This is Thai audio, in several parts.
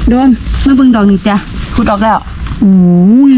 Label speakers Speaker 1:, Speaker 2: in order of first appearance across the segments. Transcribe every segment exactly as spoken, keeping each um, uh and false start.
Speaker 1: โดนมาเบิ่งดอกหนึ่งจ้ะขุดออกแล้ว
Speaker 2: อุ้ย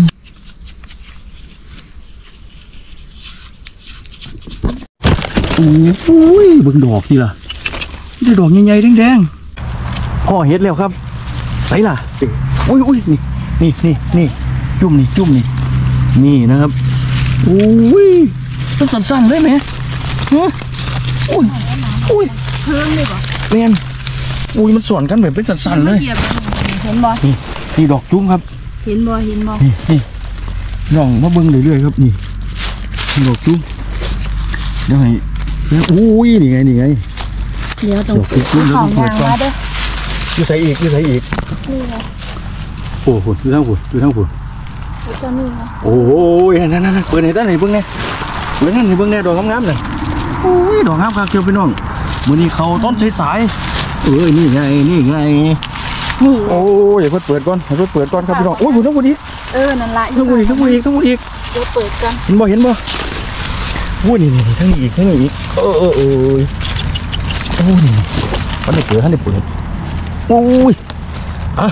Speaker 2: โอ้ยเบิ่งดอกนี่ล่ะได้ดอกใหญ่ๆแดงๆพ่อเฮ็ดแล้วครับใส่ล่ะอุ้ยอุ้ยนี่นี่นี่นี่จุ่มนี่จุ่มนี่นี่นะครับอุ้ยต้องสั่นๆเลยไหมฮะอุ้ยอุ้ย
Speaker 1: เพิ่มเลยป่ะ
Speaker 2: เนียนอุ้ยมันสวนกันแบบเป็นสั่นๆเลย
Speaker 1: เห็นบ่
Speaker 2: นี่นี่ดอกจุ้มครับ
Speaker 1: เห็นบ่เห็นบ่
Speaker 2: นี่นี่น้องมาเบิ้งเรื่อยๆครับนี่ดอกจุ้มเดี๋ยวให้อุ้ยนี่ไงนี่ไง
Speaker 1: เดี๋ยวต้องจุ้มแล้วต้องเปิดก่อน
Speaker 2: ยูใส่อีกยูใส่อีก
Speaker 1: นี่ไง
Speaker 2: โอ้โหดูทั้งฝุ่นดูทั้งฝุ่นโอ้ยนั่นนั่นเปิดในด้านไหนเบิ้งเนี่ยเปิดนั่นไหนเบิ้งเนี่ยดอกงามๆเลยโอ้ยดอกงามครับเกี่ยวไปน้องมือนี้เขาต้นสายๆเอ้ยนี่ไงนี่ไง
Speaker 1: นี่
Speaker 2: โอ้ยอย่าเพิ่งเปิดก่อนอย่าเพิ่งเปิดก่อนครับพี่น้องโอ้ยบุญทั้งบุญอีก
Speaker 1: เออนั่นละ
Speaker 2: ทั้งบุญอีกทั้งบุญอีกทั้งบุญอีก
Speaker 1: เดี๋ยวเปิดกัน
Speaker 2: เห็นบ่เห็นบ่โอ้ยนี่นี่ทั้งนี้อีกทั้งนี้อีกเออเออเออโอ้ยนี่ท่านได้เปิดท่านได้เปิดโอ้ยอ่ะ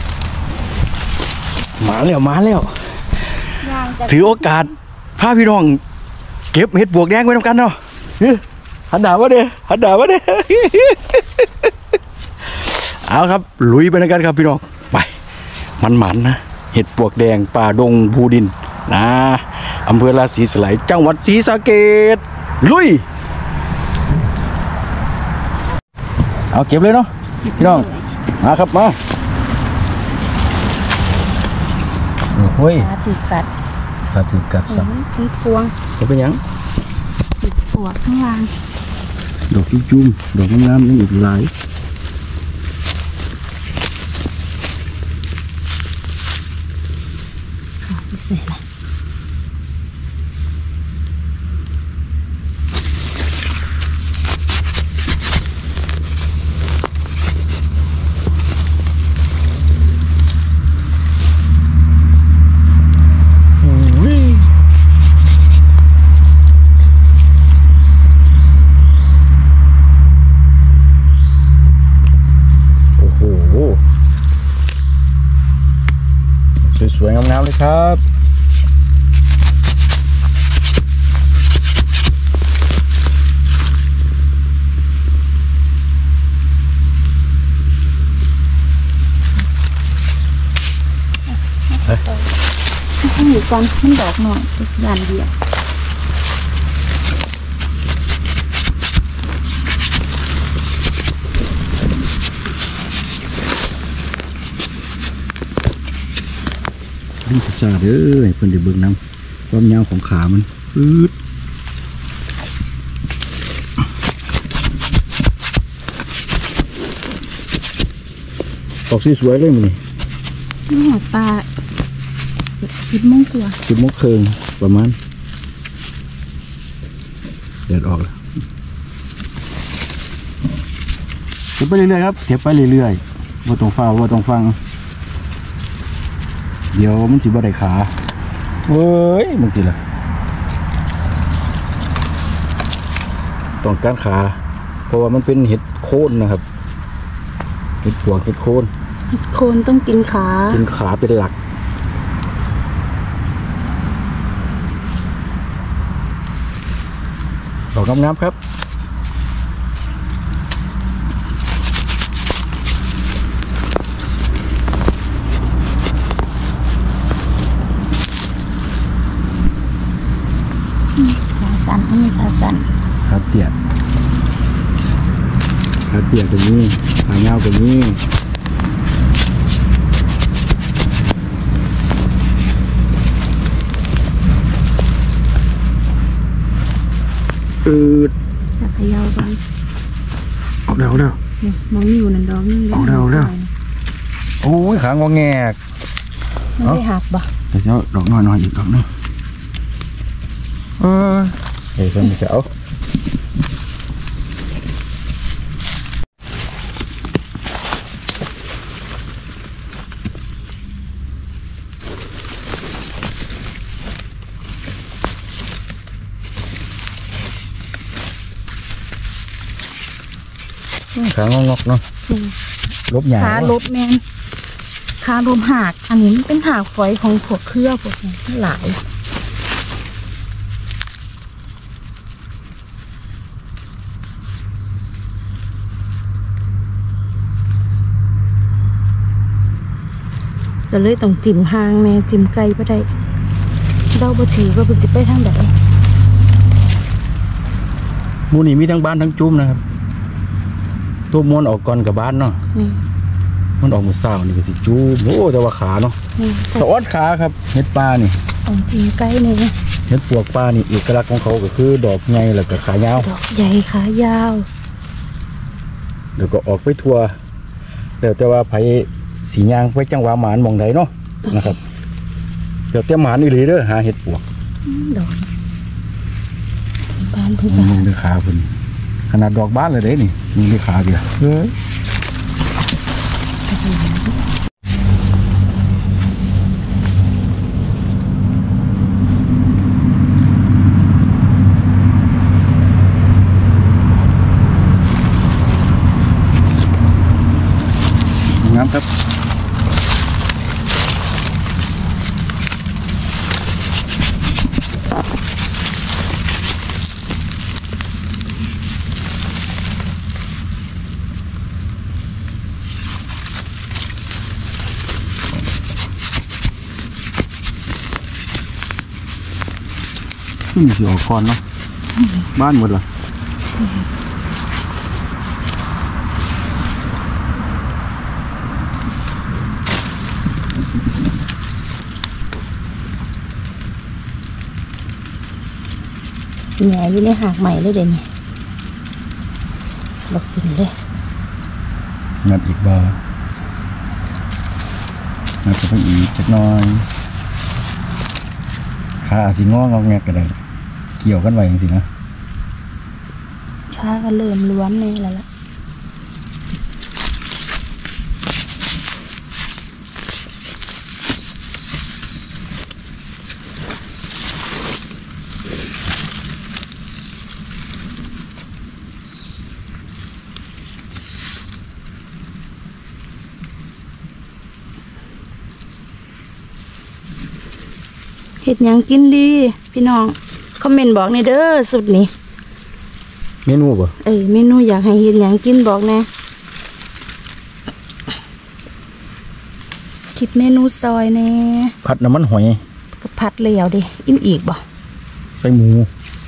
Speaker 2: มาแล้วมาแล้วถือโอกาสพาพี่น้องเก็บเห็ดบวกแดงไว้ทำกันเนาะหันด่าวะเด้หันด่าวะเด้เอาครับลุยไปด้วยกันครับพี่น้องไปมันๆนะเห็ดปวกแดงป่าดงภูดินนะอำเภอราศีสไลจังหวัดศรีสะเกษลุยเอาเก็บเลยเนาะพี่น้องมาครับมาโอ้ย
Speaker 1: ขาติดกัด
Speaker 2: ขาติดกัดสับ
Speaker 1: ติดพวง
Speaker 2: จะเป็นยัง
Speaker 1: ติดปวกข้างล่าง
Speaker 2: ดอกจุ้มๆดอกงามๆนี่อีกหลาย
Speaker 1: เสร็จแล้ว
Speaker 2: สวยๆงามๆเลยครับ
Speaker 1: ให้อยู่ก่อนมันดอกหน่อยด้านเดียว
Speaker 2: ดิ้นซาเด้อเพิ่นจะเบิ่งน้ำความยาวของขามันปื๊ดออกสวยๆเลยมันนี่
Speaker 1: นี่หอดปลาสิบโมงกว่า
Speaker 2: สิบโมงครึ่งประมาณเดินออกแล้วเก็บไปเรื่อยๆครับเก็บไปเรื่อยๆว่าต้องฟ้าว่าต้องฟังเดี๋ยวมันจีบได้ขาเฮ้ยมึงจีละต้องการขาเพราะว่ามันเป็นเห็ดโคนนะครับเห็ดปวกเห็ดโคน
Speaker 1: เห็ดโคนต้องกินขา
Speaker 2: กินขาเป็นหลักดอกงามๆครับ
Speaker 1: ขาสั้นไม่มีขาสั้น
Speaker 2: ขาเตี้ยขาเตี้ยตรงนี้ขาเงาตรงนี้อืด
Speaker 1: สักขยาวกัน
Speaker 2: ออกแล้วแล้ว
Speaker 1: มองอยู่นั่นดอกนี่
Speaker 2: ออกแล้วแล้วโอ้ยขางอแงก
Speaker 1: ไม่ได้หักบ่
Speaker 2: เดี๋ยวดอกน้อยๆอีกดอกนึงเออเฮ้ยคนเสียวขางงอกๆเนาะลบหยา
Speaker 1: ขาลบแมนขาลบหักอันนี้มันเป็นหากฝอยของพวกเครือพวกนี้หลายก็เลยต้องจิ้มหางแน่จิ้มไก่บ่ได้เดาบ่ถือว่าเพิ่นสิไปทางใด
Speaker 2: หมูนี่มีทั้งบ้านทั้งจุ่มนะครับตัวม้วนออกก่อนกับบ้านเนาะ
Speaker 1: นี่
Speaker 2: มันออกมือเศร้านี่ก็สิจุ่มโอ้แต่ว่าขาเนาะ
Speaker 1: นี่
Speaker 2: สะออดขาครับเห็ดปลานี่
Speaker 1: ต้องจิ้มไก่นี่
Speaker 2: เห็ดปวกปลานี่เอกลักษณ์ของเขาก็คือดอกใหญ่แล้วก็ขายาว
Speaker 1: ดอกใหญ่ขายาว
Speaker 2: แล้วก็ออกไปทั่วแต่แต่ว่าไผสียางไปจังหวะหมานหมองใดเนาะนะครับเดี๋ยวเตรียมหมานอีหลีเด้อหาเห็ดปวก
Speaker 1: อืมดอกบ้านเพิ่น
Speaker 2: มึงด้วยขาเพิ่นขนาดดอกบ้านเลยเด้นี่มึงด้วยขาเดียวเฮ้ยงามครับขึ้นสิออกก่อนเนาะบ้านหมดเหรอ
Speaker 1: แหน่อยู่ในหากใหม่เลยเดี๋ยวนี้บอกกินเลย
Speaker 2: งัดอีกบ่งัดจะไปอีกจักหน่อยขาสิงองอแงกก็ได้เกี่ยวกันไว้จังซี่นะ
Speaker 1: ชาก็เริ่มล้วนเลยแล้วล่ะเห็ดหยังกินดีพี่น้องคอมเมนต์บอกในเด้อสุดนี้
Speaker 2: เมนูบ่
Speaker 1: เอ้ยเมนูอยากให้เห็ดหยังกินบอกแน่คิดเมนูซอยแน่
Speaker 2: ผัดน้ำมันหอย
Speaker 1: ก็ผัดเหลวดิอิ่มอีกบ่
Speaker 2: ใส่หมู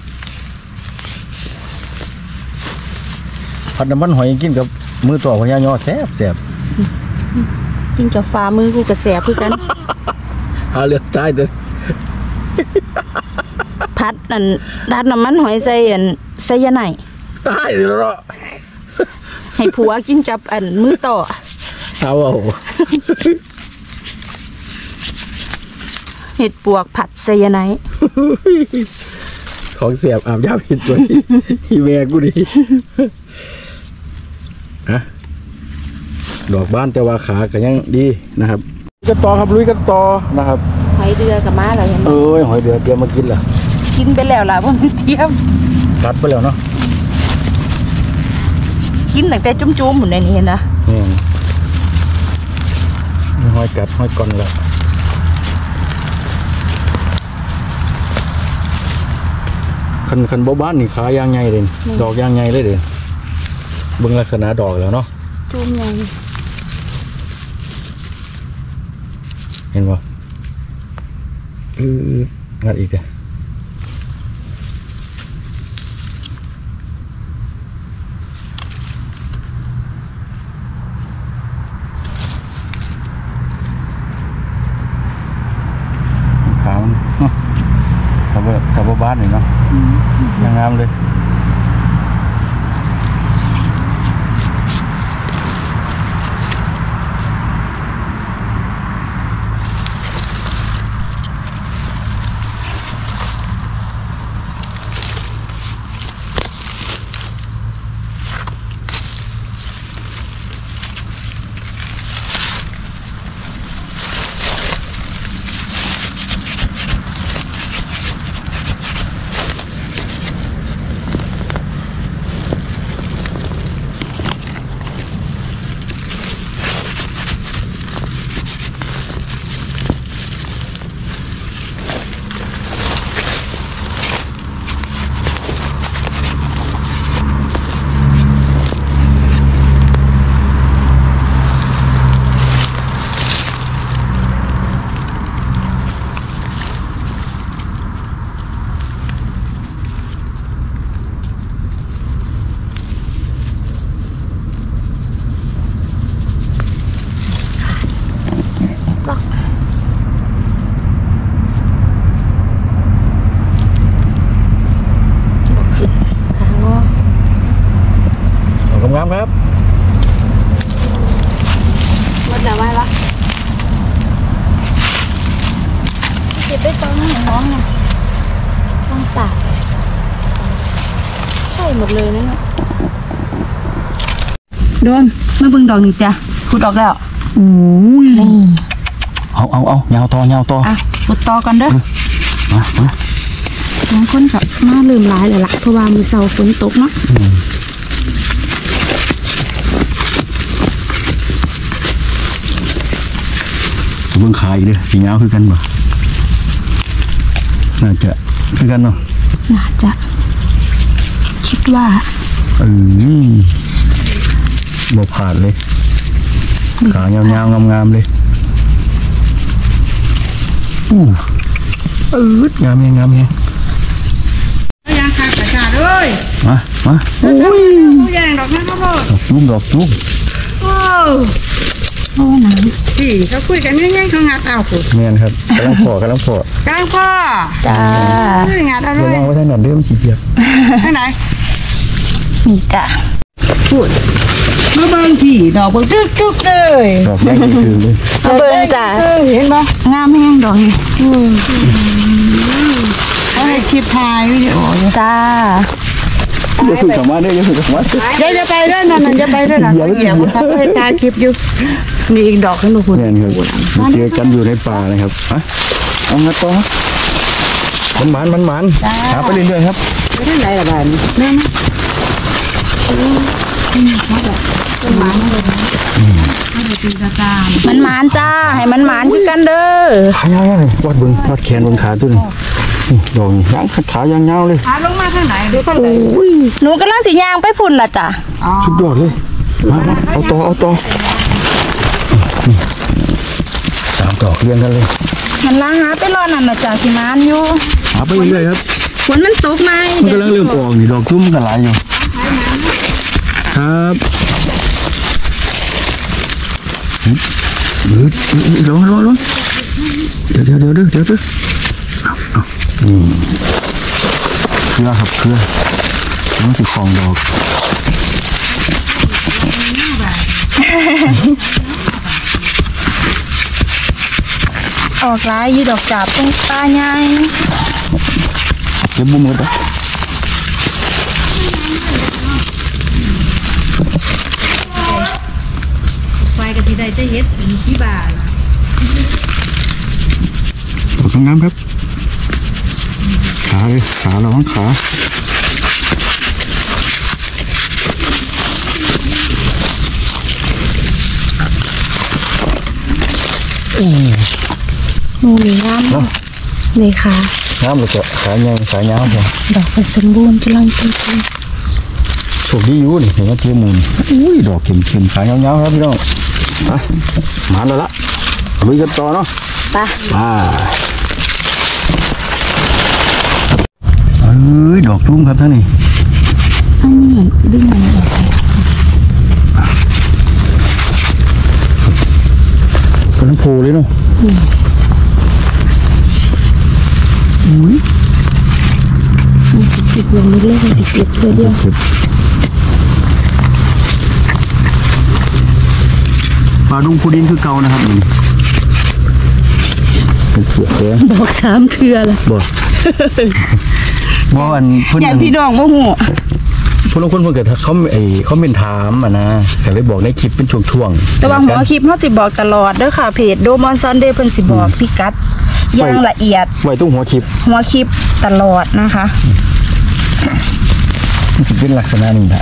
Speaker 2: ผัดน้ำมันหอยกินกับมือต่อพญายอแซ่บแซ่บ
Speaker 1: กินกับฝ่ามือกูกระแสบคือกัน
Speaker 2: หาเลือดตายเด้อ
Speaker 1: พัดอันดัดน้ำมันหอยใส่อันใส่ยาไหน
Speaker 2: ตายเลยเนาะ
Speaker 1: ให้ผัวกินจับอันมือต่อ
Speaker 2: เอาเอา
Speaker 1: เห็ดปวกผัดใส่ยาไหน
Speaker 2: ของเสียบอาบยาพิษตัวนี้อีเมียกูดีฮะดอกบ้านแต่ว่าขาก็ยังดีนะครับกันต่อครับลุยกันต่อนะครับ
Speaker 1: หอยเดือกับม้าเราเห็นไหม
Speaker 2: เอ้ยหอยเดือเตรียมมากินล่ะ
Speaker 1: กินไปแล้วล่ะว่ามันเทียม
Speaker 2: กัดไปแล้วเนาะ
Speaker 1: กินตั้งแต่จุ้มๆหมดในนี้เห็นนะ
Speaker 2: นี่มีหอยกัดหอยก่อนแล้วคันคันบ่บ้านนี่ขายางใหญ่เลยดอกยางใหญ่เลยเด้เบิ่งลักษณะดอกแล้วเนาะ
Speaker 1: จุ้มยัง
Speaker 2: เห็นบ่อืองัดอีกอ่ะขามันกับว่ากับว่าบ้านนี่เนาะยังงามเลย
Speaker 1: บได้ต้องน้องเนี่ยต้องสาดใช่หมดเลยนะเนี่ยโดมมาเบิ่งดอกนี่จ้ะขุดออกแล้ว
Speaker 2: อุ้ยเอาเอาเอายาวต่อยาวต่อ
Speaker 1: อ่ะขุดต่อกันเด้อ
Speaker 2: มามา
Speaker 1: บางคนกับมาลืมหลายเลยล่ะเพราะว่ามีเสาฝนตกเนาะ
Speaker 2: เบิ่งขายเด้อสียาวคือกันบ่น่าจะคือกันเนาะ
Speaker 1: น่าจะคิดว่า
Speaker 2: เออบ่ผ่านเลยขายาวๆงามๆเลยอู้เอองามยังงามยัง
Speaker 1: ยางขาดกระจาดเลย
Speaker 2: มามาโอ้ย
Speaker 1: ยางดอกนั่นก็พอ
Speaker 2: ดอกจุ้มดอกจุ้ม
Speaker 1: โอ้โอ้หนังพี่เขาคุยกันง่ายๆเขางัดเอาคุณ
Speaker 2: แม่นครับกำลังพอกำลังพอก
Speaker 1: ำลังพอจ้างัดเอาเลย
Speaker 2: ระวังไว้ทางนั้นเด้อมันขี้เกียจ
Speaker 1: ทางไหนนี่จ้ะพูดมาเบิ่งพี่ดอกเบิ่งจุ๊กจุ๊กเลย
Speaker 2: ดอกแดงคือเลย
Speaker 1: มาเบิ่งจ้ะเห็นบ่งามแห้งดอกนี่เอาให้คลิปถ่ายวิดีโอจ้า
Speaker 2: อย่าคุยกับมาเด้ออย่าคุยกับมา
Speaker 1: เดี๋ยวจะไปด้วยนั่นจะไปด้วยนะเดี๋ยวเขาไปถ่ายคลิปอยู่มีอีกดอกนึงทุกคน
Speaker 2: เนี่ยครับเจอกันอยู่ในป่านะครับอ่ะเอางัดต่อมันหมานมันหมานหาไปเรื่อยๆครับ
Speaker 1: ไปที่ไหนล่ะบ้านแม่มันหมานจ้าให้มันหมานคือกันเด้อ
Speaker 2: ขายาวเลยวัดเบิ้งวัดแขนเบิ้งขาตัวนี้นี่ดอกยางขายางยาวเลย
Speaker 1: ขาลงมาทางไหนดูคนไหนหนูกำลังสียางไปพุ่นล่ะจ้ะ
Speaker 2: สุดยอดเลยมาเอาต่อเอาต่อสามดอกเรียงกันเลย
Speaker 1: มันล้างหาไปรอนั่นล่ะจ้ะสิมานอยู่
Speaker 2: หาไปเรื่อยๆครับ
Speaker 1: ฝนมันตกไหม
Speaker 2: มันกำลังเริ่มออกนี่ดอกจุ้มกันหลายอยู่ครับอืดร้อนร้อนร้อนเดี๋ยวเดี๋ยวเดี๋ยวเดี๋ยวเดี๋ยวเอาอืมเครือครับเครือน้องสิของดอก
Speaker 1: ออกลายยี่ดอกจับตรงตาใหญ่
Speaker 2: เก็บบุ้มกัน
Speaker 1: ไฟกับที่ใดจะเฮ็ดมีขี้บาล่ะ
Speaker 2: ขอบคุณน้ำครับขาเลยขาเราทั้งขา
Speaker 1: นูนี่งามนี่ค่ะ
Speaker 2: งามเลยจ้ะขาใหญ่ขาเงาจ้ะ
Speaker 1: ดอกเป็นสมบูรณ์กำลังจริง
Speaker 2: โชคดีอยู่นี่เห็นว่าเจียมูลอุ้ยดอกเข็มๆขาเงาๆครับพี่น้องมามาแล้วละลุยกันต่อเนาะ
Speaker 1: ไป
Speaker 2: มาเอ้ยดอกจุ้มครับท่านนี่
Speaker 1: อันนี้ดึงมาดอก
Speaker 2: กำลังโผล่เลยเนาะอุ้ย
Speaker 1: มันสิบลงเล็กๆมันสิเก็บตัวเดียว
Speaker 2: ปลาดุงพูดินคือเก่านะครับนี่เป็นเสือเลย
Speaker 1: บอกสามเทือละ
Speaker 2: บอกบอกอัน
Speaker 1: เพื่อนพี่น้องบ่หู
Speaker 2: พวกคนเพื่อนเกิดเขาไอ้เขาเป็นถามอ่ะนะแต่เลยบอกในคลิปเป็นช่วง
Speaker 1: ๆแต่ว่าหัวคลิปเขาสิบอกตลอดเด้อค่ะเพจโดมอนซันเดย์เพิ่นสิบอกพิกัดอย่างละเอียด
Speaker 2: ไว้ตรงหัวคลิป
Speaker 1: หัวคลิปตลอดนะคะ
Speaker 2: มันจะเป็นลักษณะนี้แหละ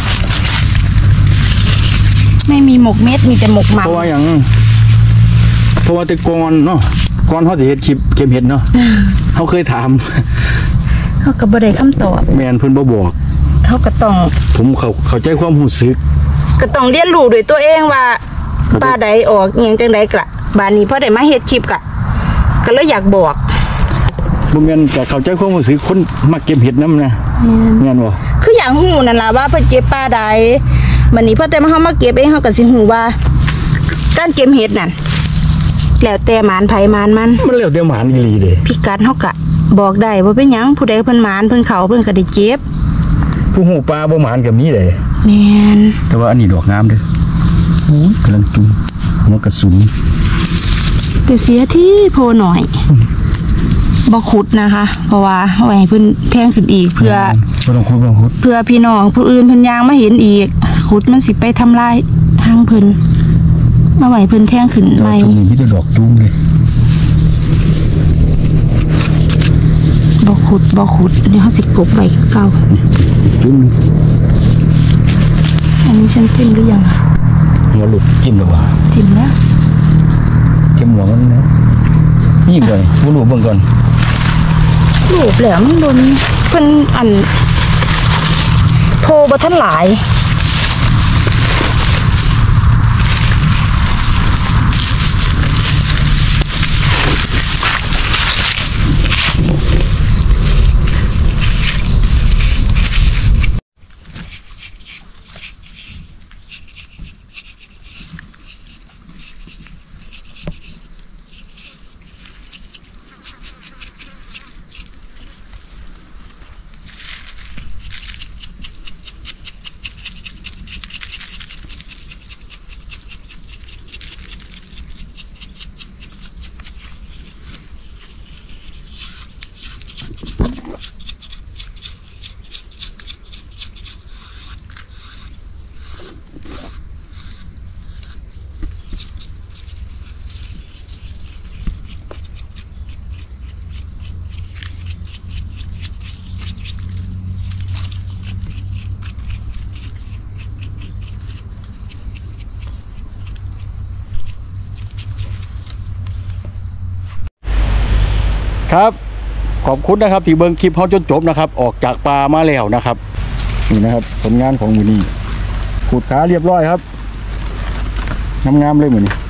Speaker 1: ไม่มีหมกเม็ดมีแต่หมกหมัก
Speaker 2: เพราะว่าอย่างเพราะว่าแต่ก่อนเนาะก่อนเขาจะเห็ดคลิปเก็บเห็ดเนาะเขาเคยถาม
Speaker 1: เขาก็บ่ได้คำตอบ
Speaker 2: แมนเพิ่นบ่บอก
Speaker 1: เขาก็ต้อง
Speaker 2: ผมเขาเข้าใจความรู้สึก
Speaker 1: ก็ต้องเรียนรู้ด้วยตัวเองว่าปลาใดออกเอียงจังใดกะบานนี้พอได้มาเฮ็ดคลิปกะก็เลยอยากบอก
Speaker 2: บ่แม่นแต่เข้าใจความรู้สึกคนมักเก็บเห็ดนำนะแม่นบ่
Speaker 1: คืออย่างฮู้นั่นล่ะว่าเพิ่นเก็บปลาใดบัดนี้พอแต่มาเฮามาเก็บเองเฮาก็สิฮู้ว่าการเก็บเห็ดนั่นแล้วแต่หมานไผหมานมัน
Speaker 2: มันแล้วแต่หมานอีหลีเด้
Speaker 1: พิกัดเฮาก็บอกได้ว่าเป็นหยังผู้ใดเพิ่นหมานเพิ่นเขาเพิ่นก็ได้เจ็บ
Speaker 2: ผู้หูปลาบ่หมานกับนี้เลย
Speaker 1: แม่น
Speaker 2: แต่ว่าอันนี้ดอกงามเด้อโอ้ยกำลังจุ่มหัวกระสุน
Speaker 1: เดี๋ยวเสียที่โพหน่อยบ่ขุดนะคะเพราะว่าเอาไว้ให้เพิ่นแทงขึ้นอีกเพื่อ
Speaker 2: บ่ต้องขุดบ่ต้องขุด
Speaker 1: เพื่อพี่น้องผู้อื่นเพิ่นยางมาเห็นอีกขุดมันสิไปทำลายทางเพิ่นมาไว้เพิ่นแทงขึ้น
Speaker 2: ดอ
Speaker 1: ให
Speaker 2: ก
Speaker 1: ม่
Speaker 2: จุ่มนี่มีแต่ดอกจุ่มเลย
Speaker 1: บ่ขุดบ่ขุดเดี๋ยวเฮาสิกบไว้คือเก่า
Speaker 2: จุ่ม
Speaker 1: อันนี้ฉันจิ้มหรือยัง
Speaker 2: หัวหลุดจิ้มหรือเปล่า
Speaker 1: จิ้มแล้ว
Speaker 2: จิ้มหัวมันนะนี่เลยบ่รู้เบิ่งก่อน
Speaker 1: รูปแล้วมันบ่มีเพิ่นอันโพบ่ทันหลาย
Speaker 2: ครับขอบคุณนะครับที่เบิ่งคลิปเฮาจนจบนะครับออกจากป่ามาแล้วนะครับนี่นะครับผลงานของมื้อนี้ขูดขาเรียบร้อยครับงามๆเลยมื้อนี้